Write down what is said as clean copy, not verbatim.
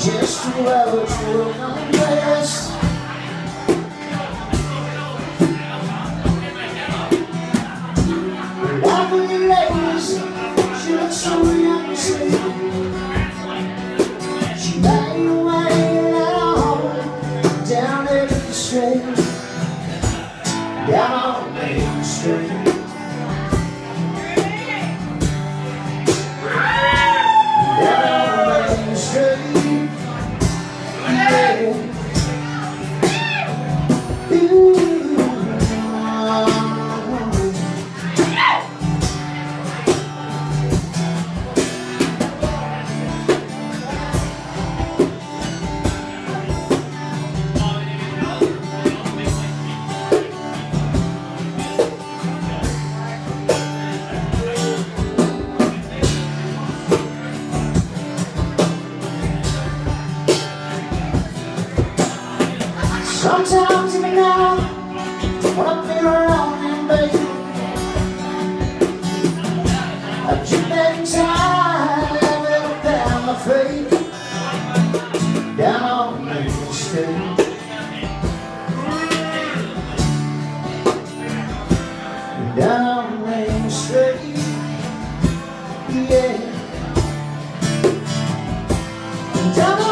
just to have a true place. Lovely ladies, she looks so young and sweet. She made her way along down every street, down on Main Street. Sometimes even now, when I feel alone, baby, I keep that time living down my feet, down on Main Street, down on Main Street, yeah, down on